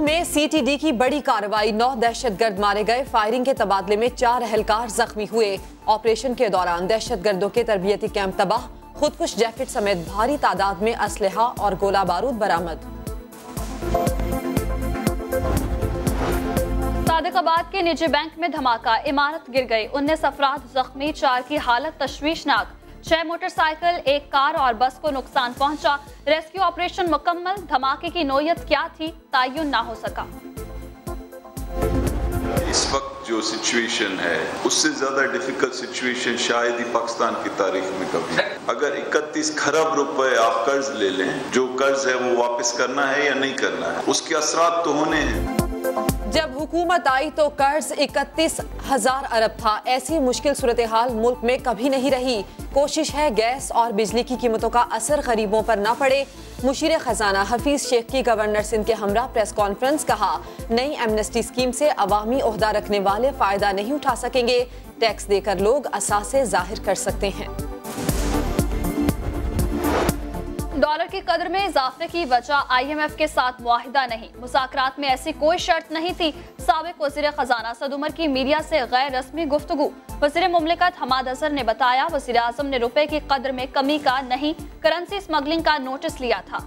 में सीटीडी की बड़ी कार्रवाई, 9 दहशतगर्द मारे गए। फायरिंग के तबादले में 4 एहलकार जख्मी हुए। ऑपरेशन के दौरान दहशतगर्दों के तरबियती कैंप तबाह, खुदकुश जैकेट समेत भारी तादाद में असलहा और गोला बारूद बरामद। सादिकाबाद के निजी बैंक में धमाका, इमारत गिर गई, 19 अफराद जख्मी, 4 की हालत तशवीशनाक। 6 मोटरसाइकिल, 1 कार और बस को नुकसान पहुंचा। रेस्क्यू ऑपरेशन मुकम्मल। धमाके की नोयत क्या थी, तायुन ना हो सका। इस वक्त जो सिचुएशन है उससे ज्यादा डिफिकल्ट सिचुएशन शायद ही पाकिस्तान की तारीख में कभी। अगर 31 खरब रुपए आप कर्ज ले लें, जो कर्ज है वो वापस करना है या नहीं करना है, उसके असरात तो होने हैं। जब हुकूमत आई तो कर्ज 31,000 अरब था। ऐसी मुश्किल सूरत हाल मुल्क में कभी नहीं रही। कोशिश है गैस और बिजली की कीमतों का असर गरीबों पर ना पड़े। मुशीर खजाना हफीज शेख की गवर्नर सिंध के हमरा प्रेस कॉन्फ्रेंस, कहा नई एमनेस्टी स्कीम से अवामी ओहदा रखने वाले फायदा नहीं उठा सकेंगे। टैक्स देकर लोग असासे जाहिर कर सकते हैं। डॉलर की कदर में इजाफे की वजह IMF के साथ मुआहिदा नहीं। मुज़ाकरात में ऐसी कोई शर्त नहीं थी। साबिक वज़ीर खजाना सद उमर की मीडिया से गैर रस्मी गुफ्तगू। वज़ीर मुमलिकत हमाद अजहर ने बताया, वज़ीर आज़म ने रुपए की कदर में कमी का नहीं, करेंसी स्मगलिंग का नोटिस लिया था।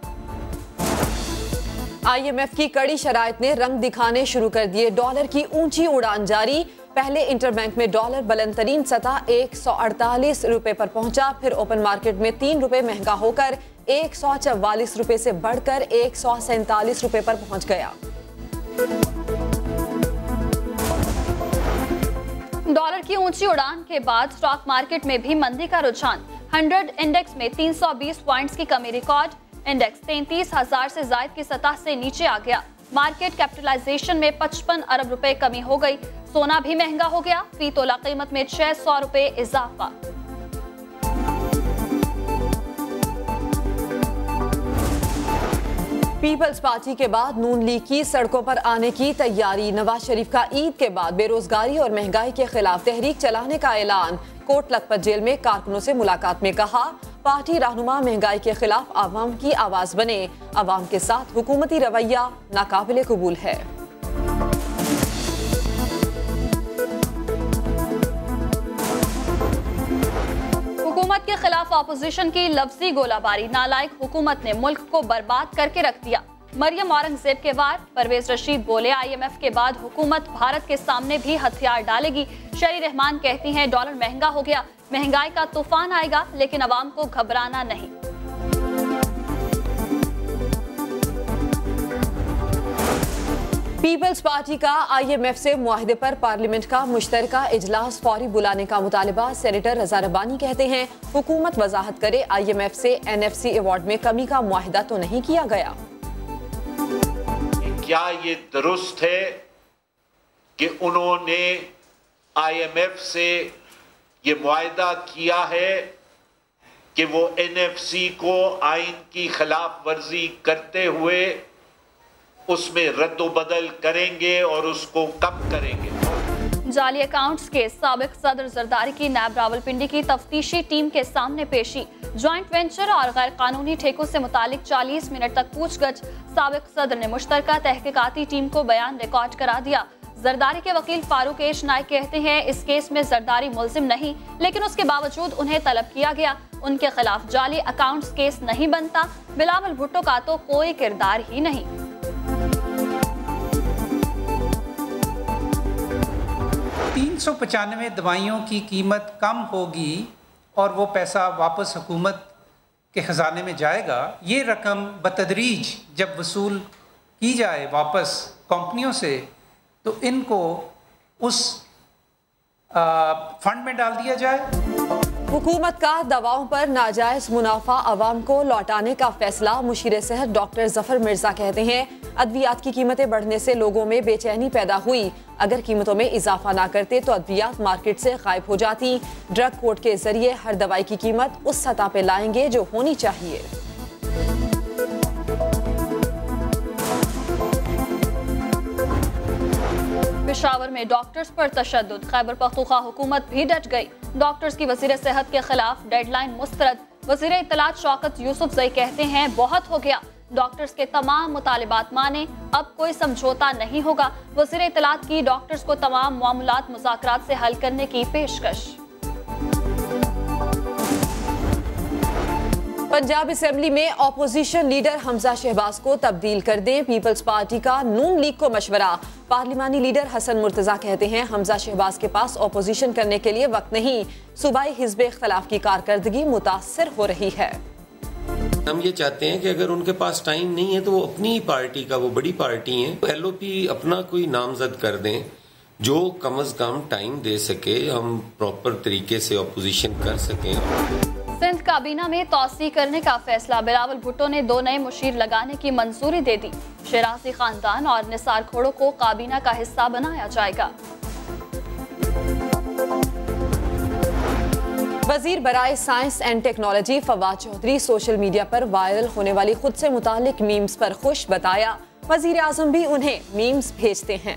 IMF की कड़ी शराइत ने रंग दिखाने शुरू कर दिए। डॉलर की ऊंची उड़ान जारी। पहले इंटरबैंक में डॉलर बुलंद तरीन सतह 148 रुपए पर पहुंचा, फिर ओपन मार्केट में 3 रुपए महंगा होकर 144 रुपए से बढ़कर 147 रुपए पर पहुंच गया। डॉलर की ऊंची उड़ान के बाद स्टॉक मार्केट में भी मंदी का रुझान। 100 इंडेक्स में 320 पॉइंट्स की कमी रिकॉर्ड। इंडेक्स 33,000 से जायद की सतह से नीचे आ गया। मार्केट कैपिटलाइजेशन में 55 अरब रुपए कमी हो गई। सोना भी महंगा हो गया, फी तोला कीमत में 600 रुपए इजाफा। पीपल्स पार्टी के बाद नून लीग की सड़कों पर आने की तैयारी। नवाज शरीफ का ईद के बाद बेरोजगारी और महंगाई के खिलाफ तहरीक चलाने का ऐलान। कोट लखपत जेल में कारकुनों से मुलाकात में कहा, पार्टी रहनुमा महंगाई के खिलाफ आवाम की आवाज बने। आवाम के साथ हुकूमती रवैया नाकाबिले कबूल है। हुकूमत के खिलाफ अपोजिशन की लफ्जी गोलाबारी। नालायक हुकूमत ने मुल्क को बर्बाद करके रख दिया। मरियम औरंगजेब के वार। परवेज रशीद बोले, IMF के बाद हुकूमत भारत के सामने भी हथियार डालेगी। शरी रहमान कहती हैं, डॉलर महंगा हो गया, महंगाई का तूफान आएगा, लेकिन अवाम को घबराना नहीं। पीपल्स पार्टी का IMF से मुआहिदे पर पार्लियामेंट का मुश्तरका इजलास फौरी बुलाने का मुतालबा। सेनेटर रजा रब्बानी कहते हैं, हुकूमत वजाहत करे IMF से NFC अवार्ड में कमी का मुआहिदा तो नहीं किया गया। क्या ये दुरुस्त है कि उन्होंने IMF से ये मुआहिदा किया है कि वो NFC को आइन की खिलाफ वर्जी करते हुए उसमें रद्दोबदल करेंगे और उसको कम करेंगे। जाली अकाउंट्स के साबिक सदर जरदारी की नैब रावलपिंडी की तफ्तीशी टीम के सामने पेशी। ज्वाइंट वेंचर और गैर कानूनी ठेकों से मुतालिक 40 मिनट तक पूछगछ। साबिक सदर ने मुश्तरका तहकीकाती टीम को बयान रिकॉर्ड करा दिया। जरदारी के वकील फारूक एश नाइक कहते हैं, इस केस में जरदारी मुल्जिम नहीं, लेकिन उसके बावजूद उन्हें तलब किया गया। उनके खिलाफ जाली अकाउंट्स केस नहीं बनता। बिलावल भुट्टो का तो कोई किरदार ही नहीं। 395 दवाइयों की कीमत कम होगी और वो पैसा वापस हुकूमत के ख़जाने में जाएगा। ये रकम बतदरीज जब वसूल की जाए वापस कंपनियों से, तो इनको उस फंड में डाल दिया जाए। हुकूमत का दवाओं पर नाजायज मुनाफा आवाम को लौटाने का फैसला। मुशीर सेहत डॉक्टर जफर मिर्जा कहते हैं, अद्वियात की कीमतें बढ़ने से लोगों में बेचैनी पैदा हुई। अगर कीमतों में इजाफा ना करते तो अद्वियात मार्केट से गायब हो जाती। ड्रग कोड के जरिए हर दवाई की कीमत उस सतह पे लाएंगे जो होनी चाहिए। पेशावर में डॉक्टर्स पर तशद्दुद। खैबर पख्तूनख्वा हुकूमत भी डट गई। डॉक्टर्स की वजीर सेहत के खिलाफ डेडलाइन मुस्तरद। वजीर इत्तलात शौकत यूसुफ जई कहते हैं, बहुत हो गया, डॉक्टर्स के तमाम मुतालिबात माने, अब कोई समझौता नहीं होगा। वज़ीर इत्तलात की डॉक्टर्स को तमाम मामलात मुज़ाकरात से हल करने की पेशकश। पंजाब असेंबली में ऑपोजिशन लीडर हमजा शहबाज को तब्दील कर दें, पीपल्स पार्टी का नून लीग को मशवरा। पार्लिमानी लीडर हसन मुर्तजा कहते हैं हमजा शहबाज के पास ऑपोजिशन करने के लिए वक्त नहीं, सूबाई हिज़्ब इख्तिलाफ की कारकर्दगी मुतासर हो रही है। हम ये चाहते हैं कि अगर उनके पास टाइम नहीं है तो वो अपनी ही पार्टी का, वो बड़ी पार्टी है, LOP अपना कोई नामजद कर दें जो कम अज कम टाइम दे सके, हम प्रॉपर तरीके से ऑपोजिशन कर सकें। सिंध काबीना में तौसी करने का फैसला, बिलावल भुट्टो ने 2 नए मुशीर लगाने की मंजूरी दे दी। शरासी खानदान और निसार खोड़ो को काबीना का हिस्सा बनाया जाएगा। वजीर बराए science and technology Fawad Chaudhry social media पर वायरल होने वाली खुद से मुतालिक मीम्स पर खुश बताया। वजीर आजम भी उन्हें मीम्स भेजते हैं।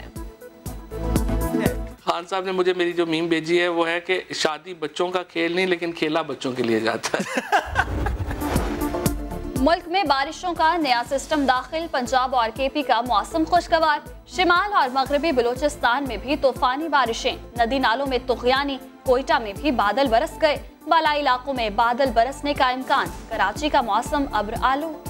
खान साहब ने मुझे मेरी जो मीम भेजी है वो है कि शादी बच्चों का खेल नहीं लेकिन खेला बच्चों के लिए जाता है। मुल्क में बारिशों का नया सिस्टम दाखिल, पंजाब और KP का मौसम खुशगवार। शिमाल और मगरबी बलूचिस्तान में भी तूफानी बारिशें, नदी नालों में तुग़यानी, कोयटा में भी बादल बरस गए। बालाई इलाकों में बादल बरसने का इम्कान, कराची का मौसम अब्र आलू।